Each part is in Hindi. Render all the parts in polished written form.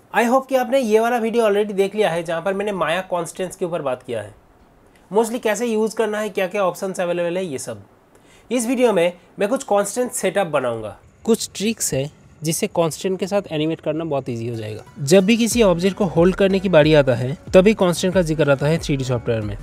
आई होप कि आपने ये वाला वीडियो ऑलरेडी देख लिया है जहाँ पर मैंने माया कॉन्स्टेंट्स के ऊपर बात किया है। मोस्टली कैसे यूज़ करना है, क्या क्या ऑप्शंस अवेलेबल है, ये सब। इस वीडियो में मैं कुछ कॉन्स्टेंट सेटअप बनाऊंगा, कुछ ट्रिक्स है जिससे कॉन्स्टेंट के साथ एनिमेट करना बहुत ईजी हो जाएगा। जब भी किसी ऑब्जेक्ट को होल्ड करने की बारी आता है तभी कॉन्स्टेंट का जिक्र आता है 3D सॉफ्टवेयर में।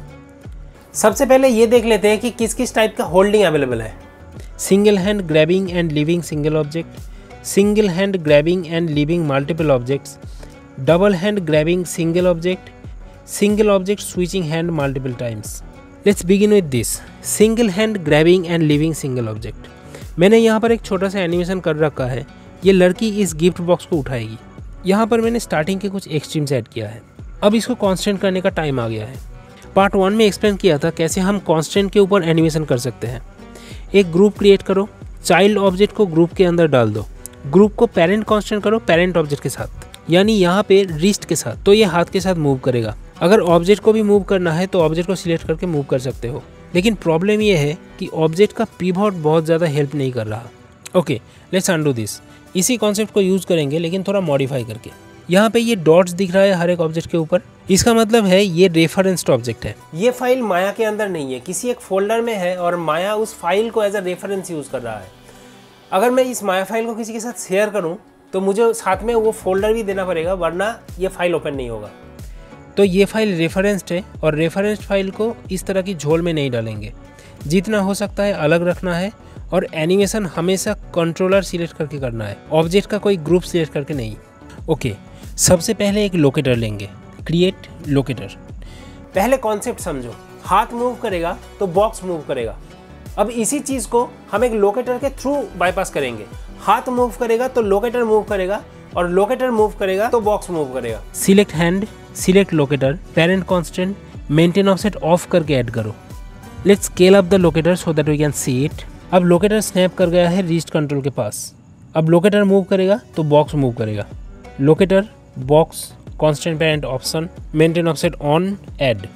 सबसे पहले ये देख लेते हैं कि किस किस टाइप का होल्डिंग अवेलेबल है। Single hand grabbing and leaving single object, single hand grabbing and leaving multiple objects, double hand grabbing single object, single object switching hand multiple times. Let's begin with this single hand grabbing and leaving single object. मैंने यहाँ पर एक छोटा सा एनिमेशन कर रखा है। ये लड़की इस गिफ्ट बॉक्स को उठाएगी। यहाँ पर मैंने स्टार्टिंग के कुछ एक्सट्रीम्स ऐड किया है। अब इसको कांस्टेंट करने का टाइम आ गया है। पार्ट 1 में एक्सप्लेन किया था कैसे हम कांस्टेंट के ऊपर एनिमेशन कर सकते हैं। एक ग्रुप क्रिएट करो, चाइल्ड ऑब्जेक्ट को ग्रुप के अंदर डाल दो, ग्रुप को पेरेंट कांस्टेंट करो पेरेंट ऑब्जेक्ट के साथ, यानी यहाँ पे रिस्ट के साथ, तो ये हाथ के साथ मूव करेगा। अगर ऑब्जेक्ट को भी मूव करना है तो ऑब्जेक्ट को सिलेक्ट करके मूव कर सकते हो, लेकिन प्रॉब्लम ये है कि ऑब्जेक्ट का पिवट बहुत ज़्यादा हेल्प नहीं कर रहा। Okay, let's undo this. इसी कॉन्सेप्ट को यूज़ करेंगे लेकिन थोड़ा मॉडिफाई करके। यहाँ पे ये डॉट्स दिख रहा है हर एक ऑब्जेक्ट के ऊपर, इसका मतलब है ये रेफरेंस्ड ऑब्जेक्ट है। ये फाइल माया के अंदर नहीं है, किसी एक फोल्डर में है और माया उस फाइल को एज अ रेफरेंस यूज़ कर रहा है। अगर मैं इस माया फाइल को किसी के साथ शेयर करूँ तो मुझे साथ में वो फोल्डर भी देना पड़ेगा, वरना ये फाइल ओपन नहीं होगा। तो ये फाइल रेफरेंस्ड है और रेफरेंस्ड फाइल को इस तरह की झोल में नहीं डालेंगे। जितना हो सकता है अलग रखना है और एनिमेशन हमेशा कंट्रोलर सिलेक्ट करके करना है, ऑब्जेक्ट का कोई ग्रुप सिलेक्ट करके नहीं। ओके, सबसे पहले एक लोकेटर लेंगे, क्रिएट लोकेटर। पहले कॉन्सेप्ट समझो, हाथ मूव करेगा तो बॉक्स मूव करेगा। अब इसी चीज़ को हम एक लोकेटर के थ्रू बाईपास करेंगे। हाथ मूव करेगा तो लोकेटर मूव करेगा और लोकेटर मूव करेगा तो बॉक्स मूव करेगा। Select hand, select locator, parent constant, maintain offset off करके ऐड करो। Let's scale up the locator so that we can see it. अब लोकेटर स्नैप कर गया है रिस्ट कंट्रोल के पास। अब लोकेटर मूव करेगा तो बॉक्स मूव करेगा। Locator, box, constant parent option, maintain offset on, add.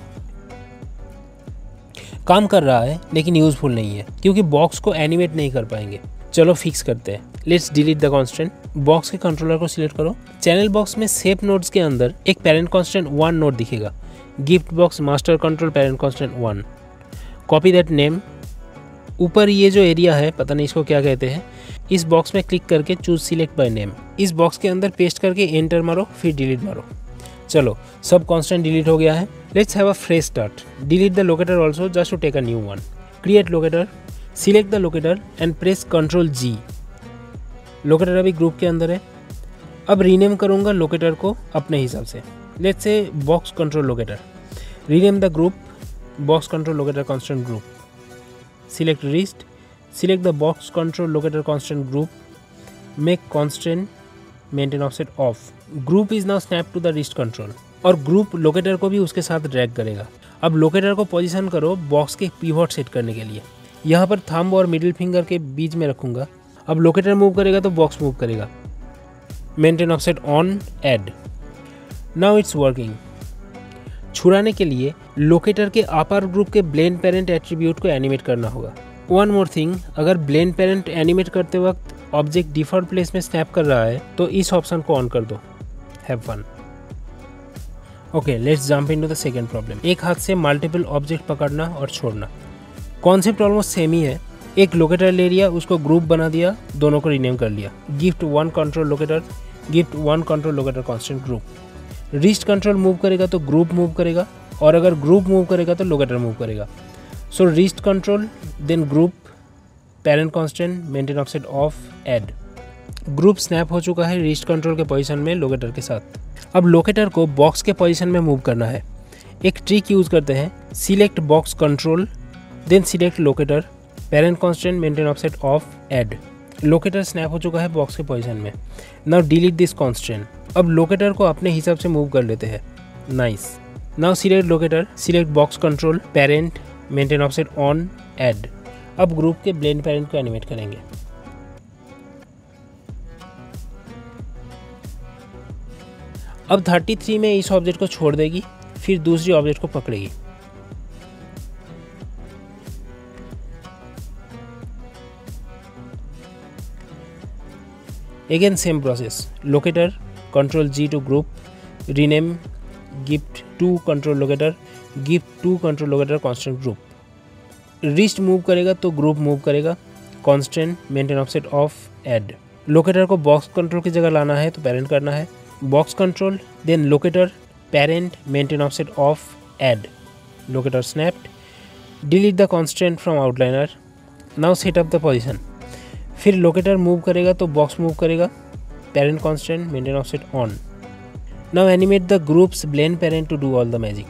काम कर रहा है लेकिन यूजफुल नहीं है क्योंकि बॉक्स को एनिमेट नहीं कर पाएंगे। चलो फिक्स करते हैं। Let's delete the constant. Box के कंट्रोलर को सिलेक्ट करो। चैनल बॉक्स में शेप नोड्स के अंदर एक पेरेंट कांस्टेंट 1 नोड दिखेगा। Gift box master control parent constant 1। Copy that name. ऊपर ये जो एरिया है, पता नहीं इसको क्या कहते हैं, इस बॉक्स में क्लिक करके चूज सिलेक्ट बाय नेम। इस बॉक्स के अंदर पेस्ट करके एंटर मारो, फिर डिलीट मारो। चलो, सब कांस्टेंट डिलीट हो गया है। Let's have a fresh start. Delete the locator also just to take a new one. Create locator, select the locator and press Ctrl G। Locator अभी ग्रुप के अंदर है। अब रीनेम करूंगा लोकेटर को अपने हिसाब से। Let's say box control locator. Rename the group box control locator constant group. Select wrist, select the box control locator constant group, make constant maintain offset off. Group is now snap to the wrist control और ग्रुप लोकेटर को भी उसके साथ ड्रैग करेगा। अब लोकेटर को पोजीशन करो बॉक्स के पिवट सेट करने के लिए। यहाँ पर थंब और मिडिल फिंगर के बीच में रखूंगा। अब लोकेटर मूव करेगा तो बॉक्स मूव करेगा। Maintain offset on, add. Now it's working. छुड़ाने के लिए लोकेटर के अपर ग्रुप के ब्लेंड पेरेंट एट्रीब्यूट को एनिमेट करना होगा। वन मोर थिंग, अगर ब्लेंड पेरेंट एनिमेट करते वक्त ऑब्जेक्ट डिफॉल्ट प्लेस में स्नैप कर रहा है तो इस ऑप्शन को ऑन कर दो। Have fun. Okay, let's jump into the second problem. एक हाथ से मल्टीपल ऑब्जेक्ट पकड़ना और छोड़ना। कॉन्सेप्ट ऑलमोस्ट सेम ही है। एक लोकेटर ले लिया, उसको ग्रुप बना दिया, दोनों को रीनेम कर लिया। Gift 1 control locator, gift 1 control locator constant group. Wrist control move करेगा तो ग्रुप मूव करेगा और अगर ग्रुप मूव करेगा तो लोकेटर मूव करेगा। So wrist control, then group, parent constant, maintain offset off, add. Group snap हो चुका है रिस्ट कंट्रोल के पोजीशन में लोकेटर के साथ। अब लोकेटर को बॉक्स के पोजीशन में मूव करना है। एक ट्रिक यूज करते हैं। Select box control, then select locator, parent constant, maintain offset off, add. Locator snap हो चुका है बॉक्स के पोजीशन में। Now delete this constant. अब लोकेटर को अपने हिसाब से मूव कर लेते हैं। Nice. Now select locator, select box control, parent, maintain offset on, add. अब ग्रुप के ब्लेंड पेरेंट को एनिमेट करेंगे। अब 33 में इस ऑब्जेक्ट को छोड़ देगी, फिर दूसरी ऑब्जेक्ट को पकड़ेगी। Again same process. Locator, control G to group, rename, gift two control locator, gift two control locator constant group. Wrist move करेगा तो ग्रुप मूव करेगा, constant maintain offset off add. Locator को बॉक्स कंट्रोल की जगह लाना है तो पेरेंट करना है, box control, then locator, parent, maintain offset off add, locator snapped, delete the constant from outliner, now set up the position. फिर लोकेटर मूव करेगा तो बॉक्स मूव करेगा, parent constant, maintain offset on. Now animate the groups blend parent to do all the magic.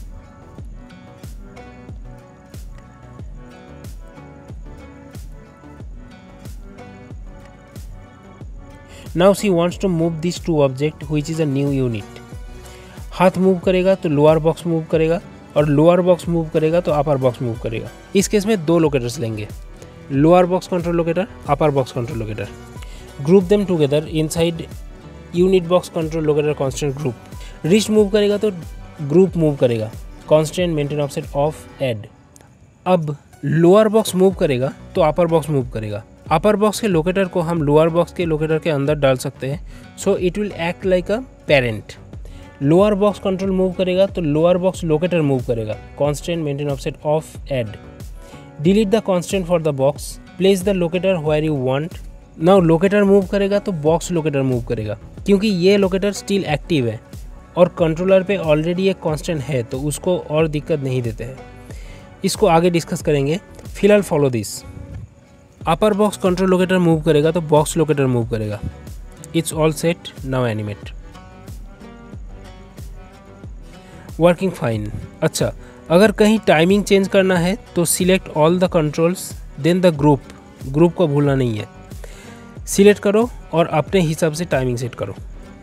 Now she wants to move these two object which is a new unit. हाथ मूव करेगा तो लोअर बॉक्स मूव करेगा और लोअर बॉक्स मूव करेगा तो अपर बॉक्स मूव करेगा। इस केस में दो लोकेटर्स लेंगे, lower box control locator, upper box control locator. Group them together inside unit box control locator constant group. Wrist move करेगा तो ग्रुप मूव करेगा, constant maintain offset off add. अब लोअर बॉक्स मूव करेगा तो अपर बॉक्स मूव करेगा। अपर बॉक्स के लोकेटर को हम लोअर बॉक्स के लोकेटर के अंदर डाल सकते हैं, so it will act like a parent. Lower box control move करेगा तो लोअर बॉक्स लोकेटर मूव करेगा, constant maintain offset off add. Delete the constant for the box, place the locator where you want. Now locator move करेगा तो बॉक्स लोकेटर मूव करेगा, क्योंकि ये लोकेटर स्टिल एक्टिव है और कंट्रोलर पे ऑलरेडी एक कांस्टेंट है तो उसको और दिक्कत नहीं देते हैं। इसको आगे डिस्कस करेंगे, फिलहाल follow this. Upper box control locator move करेगा तो बॉक्स लोकेटर मूव करेगा। It's all set, now animate. Working fine. अच्छा, अगर कहीं टाइमिंग चेंज करना है तो select all the controls, then the group को भूलना नहीं है। सिलेक्ट करो और अपने हिसाब से टाइमिंग सेट करो।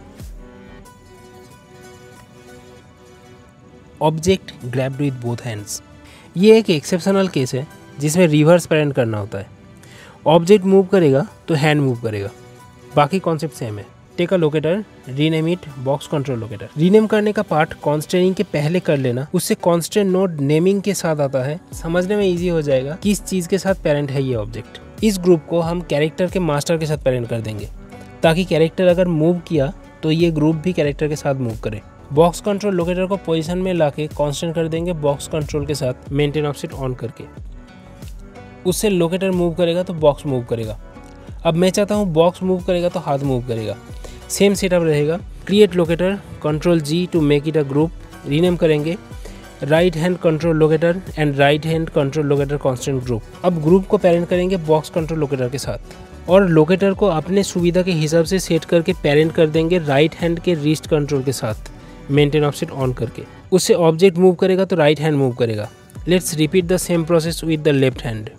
Object grabbed with both hands. ये एक एक्सेप्शनल केस है जिसमें रिवर्स पेरेंट करना होता है। ऑब्जेक्ट मूव करेगा तो हैंड मूव करेगा, बाकी कॉन्सेप्ट सेम है। Take a locator, rename it box control locator. Rename करने का पार्ट कॉन्स्टेंटिंग के पहले कर लेना, उससे कॉन्स्टेंट नोड नेमिंग के साथ आता है, समझने में इजी हो जाएगा किस चीज के साथ पेरेंट है ये ऑब्जेक्ट। इस ग्रुप को हम कैरेक्टर के मास्टर के साथ पेरेंट कर देंगे, ताकि कैरेक्टर अगर मूव किया तो ये ग्रुप भी कैरेक्टर के साथ मूव करे। बॉक्स कंट्रोल लोकेटर को पोजीशन में लाके कांस्टेंट कर देंगे बॉक्स कंट्रोल के साथ मेंटेन ऑफसेट ऑन करके। उससे लोकेटर मूव करेगा तो बॉक्स मूव करेगा। अब मैं चाहता हूँ बॉक्स मूव करेगा तो हाथ मूव करेगा, सेम सेटअप रहेगा। Create locator, control G to make it a group, rename करेंगे right hand control locator and right hand control locator constant group. अब ग्रुप को पेरेंट करेंगे बॉक्स कंट्रोल लोकेटर के साथ और लोकेटर को अपने सुविधा के हिसाब से सेट करके पेरेंट कर देंगे राइट हैंड के रिस्ट कंट्रोल के साथ मेंटेन ऑफसेट ऑन करके। उससे ऑब्जेक्ट मूव करेगा तो राइट हैंड मूव करेगा। Let's repeat the same process with the left hand.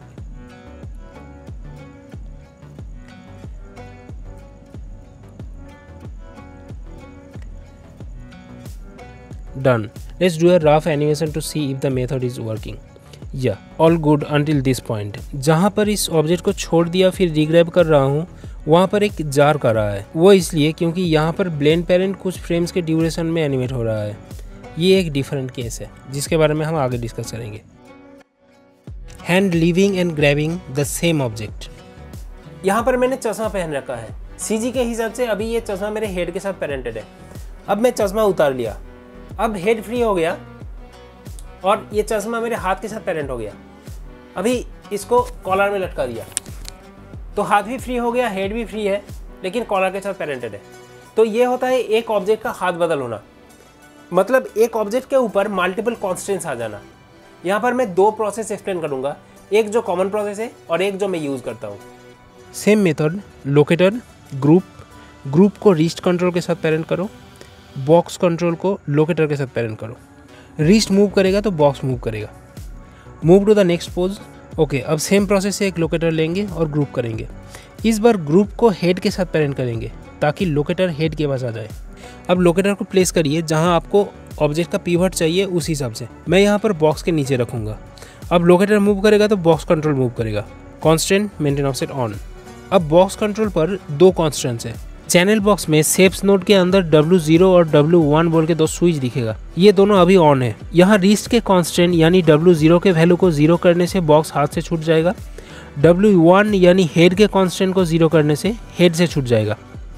Done. Let's do a rough animation to see if the method is working. Yeah, all good until this point. जहाँ पर इस ऑब्जेक्ट को छोड़ दिया फिर रिग्रैब कर रहा हूँ, वहाँ पर एक जार कर रहा है। वो इसलिए क्योंकि यहाँ पर ब्लेंड पेरेंट कुछ फ्रेम्स के ड्यूरेशन में एनिमेट हो रहा है। ये एक डिफरेंट केस है जिसके बारे में हम आगे डिस्कस करेंगे। Hand leaving and grabbing the same object. यहाँ पर मैंने चश्मा पहन रखा है। CG के हिसाब से अभी ये चश्मा मेरे हेड के साथ पेरेंटेड है। अब मैं चश्मा उतार लिया, अब हेड फ्री हो गया और ये चश्मा मेरे हाथ के साथ पेरेंट हो गया। अभी इसको कॉलर में लटका दिया तो हाथ भी फ्री हो गया, हेड भी फ्री है, लेकिन कॉलर के साथ पेरेंटेड है। तो ये होता है एक ऑब्जेक्ट का हाथ बदल होना, मतलब एक ऑब्जेक्ट के ऊपर मल्टीपल कॉन्स्टेंट्स आ जाना। यहाँ पर मैं दो प्रोसेस एक्सप्लेन करूँगा, एक जो कॉमन प्रोसेस है और एक जो मैं यूज़ करता हूँ। सेम मेथड, लोकेटर, ग्रुप को रिस्ट कंट्रोल के साथ पेरेंट करो, बॉक्स कंट्रोल को लोकेटर के साथ पेरेंट करो। रिस्ट मूव करेगा तो बॉक्स मूव करेगा। Move to the next pose. Okay, अब सेम प्रोसेस से एक लोकेटर लेंगे और ग्रुप करेंगे। इस बार ग्रुप को हेड के साथ पेरेंट करेंगे ताकि लोकेटर हेड के पास आ जाए। अब लोकेटर को प्लेस करिए जहां आपको ऑब्जेक्ट का पिवट चाहिए उस हिसाब से। मैं यहाँ पर बॉक्स के नीचे रखूँगा। अब लोकेटर मूव करेगा तो बॉक्स कंट्रोल मूव करेगा, कांस्टेंट मेंटेन ऑफसेट ऑन। अब बॉक्स कंट्रोल पर दो कांस्टेंट्स है। चैनल बॉक्स में शेप्स नोड के अंदर W0 और W1 बोल के दो स्विच दिखेगा, ये दोनों अभी ऑन है। यहाँ रिस्ट के कांस्टेंट यानी W0 के वैल्यू को 0 करने से बॉक्स हाथ से छूट जाएगा, W1 यानी हेड के कांस्टेंट को 0 करने से हेड से छूट जाएगा।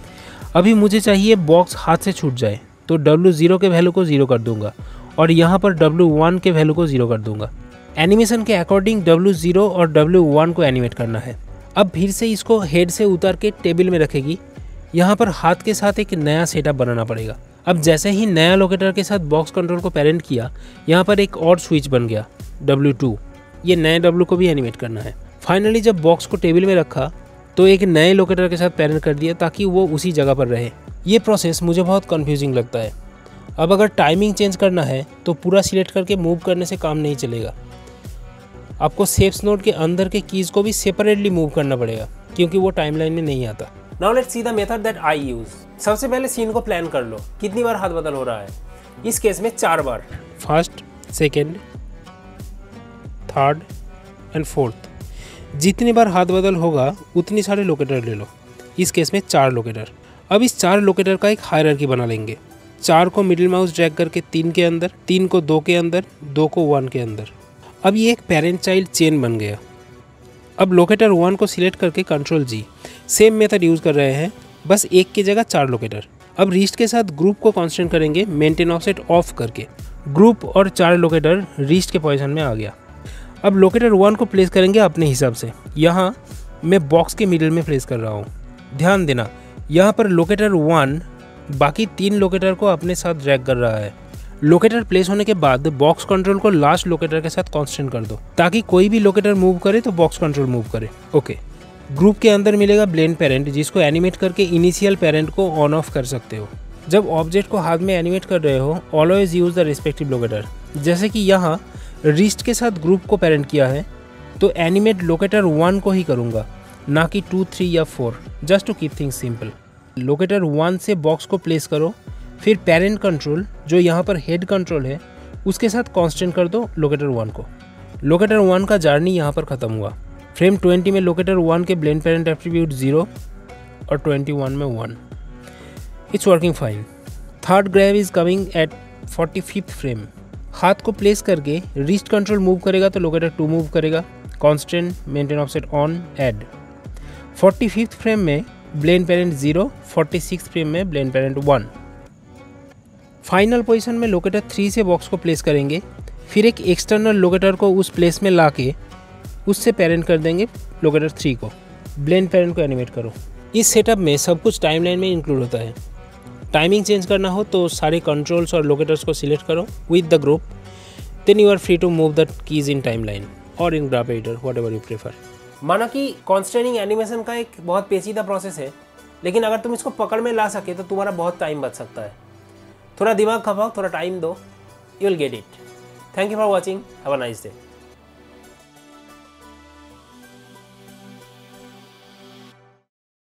अभी मुझे चाहिए बॉक्स हाथ से छूट जाए, तो W0 के वैल्यू को 0 कर दूंगा और यहाँ पर W1 के वैल्यू को 0 कर दूंगा। एनिमेशन के अकॉर्डिंग W0 और W1 को एनिमेट करना है। अब फिर से इसको हेड से उतार के टेबल में रखेगी। यहाँ पर हाथ के साथ एक नया सेटअप बनाना पड़ेगा। अब जैसे ही नया लोकेटर के साथ बॉक्स कंट्रोल को पेरेंट किया, यहाँ पर एक और स्विच बन गया W2। ये नए W को भी एनिमेट करना है। फाइनली जब बॉक्स को टेबल में रखा तो एक नए लोकेटर के साथ पेरेंट कर दिया ताकि वो उसी जगह पर रहे। ये प्रोसेस मुझे बहुत कंफ्यूजिंग लगता है। अब अगर टाइमिंग चेंज करना है तो पूरा सिलेक्ट करके मूव करने से काम नहीं चलेगा। आपको शेप्स नोड के अंदर के कीज़ को भी सेपरेटली मूव करना पड़ेगा क्योंकि वो टाइमलाइन में नहीं आता। Now let's see the method that I use. सबसे पहले सीन को प्लान कर लो, कितनी बार हाथ बदल हो रहा है। इस केस में 4 बार, first, second, third and fourth. जितनी बार हाथ बदल होगा उतनी सारे लोकेटर ले लो। इस केस में 4 लोकेटर। अब इस 4 लोकेटर का एक हायरार्की बना लेंगे। 4 को मिडिल माउस ड्रैग करके 3 के अंदर, 3 को 2 के अंदर, 2 को 1 के अंदर। अब ये एक पेरेंट चाइल्ड चेन बन गया। अब लोकेटर 1 को सिलेक्ट करके control G, same method use कर रहे हैं, बस एक की जगह 4 लोकेटर। अब रिस्ट के साथ ग्रुप को कांस्टेंट करेंगे मेंटेन ऑफसेट ऑफ करके। ग्रुप और 4 लोकेटर रिस्ट के पोजीशन में आ गया। अब लोकेटर 1 को प्लेस करेंगे अपने हिसाब से। यहाँ मैं बॉक्स के मिडिल में प्लेस कर रहा हूँ। ध्यान देना, यहाँ पर लोकेटर 1 बाकी 3 लोकेटर को अपने साथ ड्रैग कर रहा है। लोकेटर प्लेस होने के बाद बॉक्स कंट्रोल को लास्ट लोकेटर के साथ कांस्टेंट कर दो ताकि कोई भी लोकेटर मूव करे तो बॉक्स कंट्रोल मूव करे। ओके। ग्रुप के अंदर मिलेगा ब्लेंड पेरेंट, जिसको एनिमेट करके इनिशियल पेरेंट को ऑन ऑफ कर सकते हो। जब ऑब्जेक्ट को हाथ में एनिमेट कर रहे हो, always use the respective locator. जैसे कि यहाँ रिस्ट के साथ ग्रुप को पेरेंट किया है तो एनिमेट लोकेटर 1 को ही करूँगा, ना कि 2, 3 या 4, just to keep things simple. Locator 1 से बॉक्स को प्लेस करो, फिर पेरेंट कंट्रोल जो यहाँ पर हेड कंट्रोल है उसके साथ कांस्टेंट कर दो लोकेटर 1 को। लोकेटर 1 का जर्नी यहाँ पर ख़त्म हुआ। फ्रेम 20 में लोकेटर 1 के ब्लेंड पेरेंट एट्रीब्यूट 0 और 21 में 1। It's working fine. Third grab is coming at 45th frame. हाथ को प्लेस करके रिस्ट कंट्रोल मूव करेगा तो लोकेटर 2 मूव करेगा। Constant maintain offset on add. 45th frame में ब्लेंड पेरेंट 0, 46th फ्रेम में ब्लेंड पेरेंट 1। फाइनल पोजीशन में लोकेटर 3 से बॉक्स को प्लेस करेंगे, फिर एक एक्सटर्नल लोकेटर को उस प्लेस में लाके उससे पेरेंट कर देंगे लोकेटर 3 को। ब्लेंड पेरेंट को एनिमेट करो। इस सेटअप में सब कुछ टाइमलाइन में इंक्लूड होता है। टाइमिंग चेंज करना हो तो सारे कंट्रोल्स और लोकेटर्स को सिलेक्ट करो with the group, then you are free to move the keys in timeline और in graph editor, whatever you prefer. माना कि कॉन्स्ट्रेनिंग एनिमेशन का एक बहुत पेचीदा प्रोसेस है, लेकिन अगर तुम इसको पकड़ में ला सके तो तुम्हारा बहुत टाइम बच सकता है। थोड़ा दिमाग खपाओ, थोड़ा टाइम दो, you will get it. Thank you for watching, have a nice day.